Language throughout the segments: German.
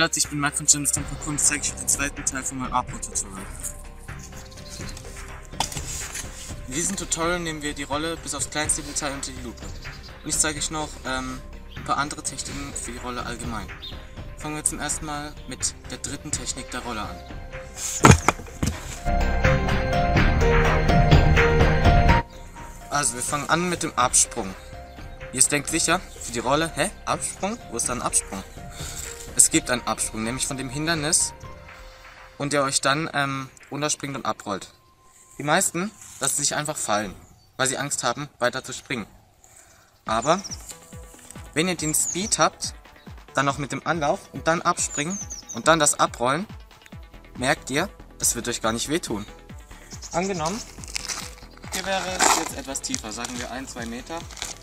Leute, ich bin Marc von Gemstone Parkour und zeige ich euch den zweiten Teil von meinem Abbau-Tutorial. In diesem Tutorial nehmen wir die Rolle bis aufs kleinste Detail unter die Lupe. Und ich zeige euch noch ein paar andere Techniken für die Rolle allgemein. Fangen wir zum ersten Mal mit der dritten Technik der Rolle an. Also wir fangen an mit dem Absprung. Ihr denkt sicher, für die Rolle, Absprung? Wo ist da ein Absprung? Es gibt einen Absprung, nämlich von dem Hindernis, und der euch dann runterspringt und abrollt. Die meisten lassen sich einfach fallen, weil sie Angst haben, weiter zu springen. Aber wenn ihr den Speed habt, dann noch mit dem Anlauf und dann abspringen und dann das Abrollen, merkt ihr, es wird euch gar nicht wehtun. Angenommen, hier wäre es jetzt etwas tiefer, sagen wir 1-2 Meter.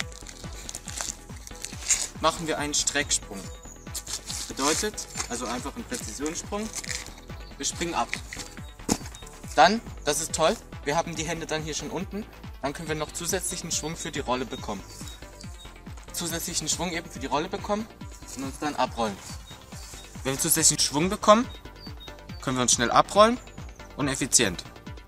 Machen wir einen Strecksprung. Bedeutet, also einfach ein Präzisionssprung, wir springen ab. Dann, das ist toll, wir haben die Hände dann hier schon unten, dann können wir noch zusätzlichen Schwung für die Rolle bekommen. Zusätzlichen Schwung eben für die Rolle bekommen und uns dann abrollen. Wenn wir zusätzlichen Schwung bekommen, können wir uns schnell abrollen und effizient.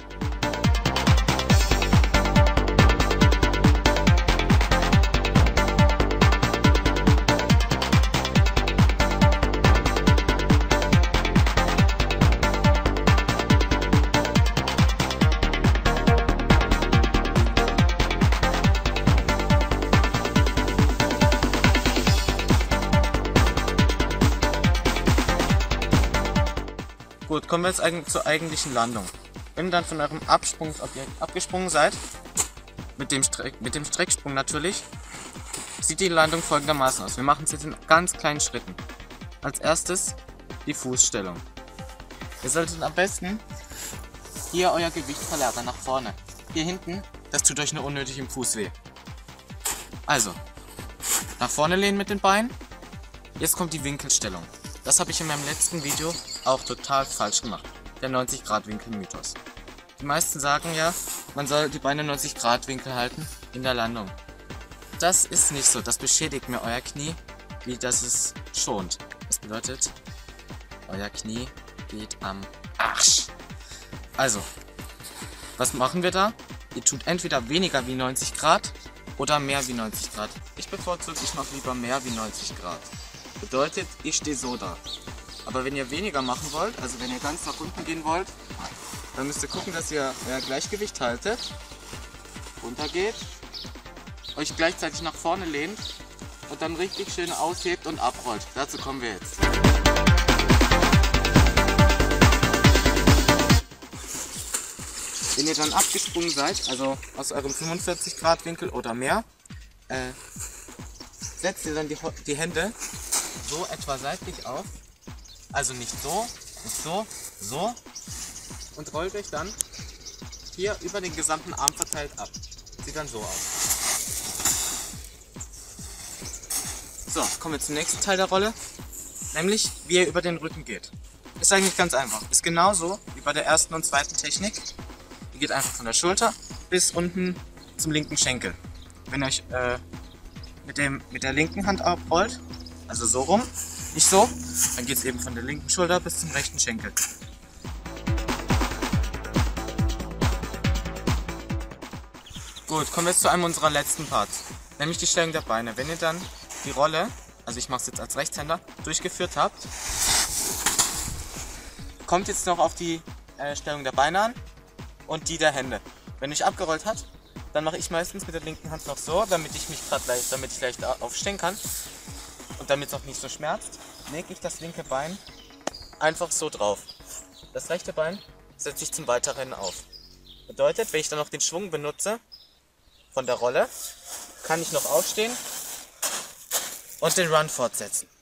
Gut, kommen wir jetzt zur eigentlichen Landung. Wenn ihr dann von eurem Absprungsobjekt abgesprungen seid, mit dem Strecksprung natürlich, sieht die Landung folgendermaßen aus. Wir machen es jetzt in ganz kleinen Schritten. Als erstes die Fußstellung. Ihr solltet am besten hier euer Gewicht verlagern nach vorne. Hier hinten, das tut euch nur unnötig im Fuß weh. Also, nach vorne lehnen mit den Beinen. Jetzt kommt die Winkelstellung. Das habe ich in meinem letzten Video auch total falsch gemacht. Der 90-Grad-Winkel-Mythos. Die meisten sagen ja, man soll die Beine 90 Grad Winkel halten in der Landung. Das ist nicht so. Das beschädigt mir euer Knie, wie das es schont. Das bedeutet, euer Knie geht am Arsch. Also, was machen wir da? Ihr tut entweder weniger wie 90 Grad oder mehr wie 90 Grad. Ich bevorzuge, ich mache lieber mehr wie 90 Grad. Bedeutet, ich stehe so da. Aber wenn ihr weniger machen wollt, also wenn ihr ganz nach unten gehen wollt, dann müsst ihr gucken, dass ihr euer Gleichgewicht haltet, runtergeht, euch gleichzeitig nach vorne lehnt und dann richtig schön aushebt und abrollt. Dazu kommen wir jetzt. Wenn ihr dann abgesprungen seid, also aus eurem 45 Grad Winkel oder mehr, setzt ihr dann die Hände so etwa seitlich auf, also nicht so, nicht so, so, und rollt euch dann hier über den gesamten Arm verteilt ab. Sieht dann so aus. So, kommen wir zum nächsten Teil der Rolle, nämlich wie ihr über den Rücken geht. Ist eigentlich ganz einfach, ist genauso wie bei der ersten und zweiten Technik. Ihr geht einfach von der Schulter bis unten zum linken Schenkel. Wenn ihr euch mit der linken Hand abrollt, also so rum, nicht so, dann geht es eben von der linken Schulter bis zum rechten Schenkel. Gut, kommen wir jetzt zu einem unserer letzten Parts, nämlich die Stellung der Beine. Wenn ihr dann die Rolle, also ich mache es jetzt als Rechtshänder, durchgeführt habt, kommt jetzt noch auf die Stellung der Beine an und die der Hände. Wenn ihr euch abgerollt habt, dann mache ich meistens mit der linken Hand noch so, damit ich leicht aufstehen kann. Und damit es auch nicht so schmerzt, lege ich das linke Bein einfach so drauf. Das rechte Bein setze ich zum Weiterrennen auf. Bedeutet, wenn ich dann noch den Schwung benutze von der Rolle, kann ich noch aufstehen und den Run fortsetzen.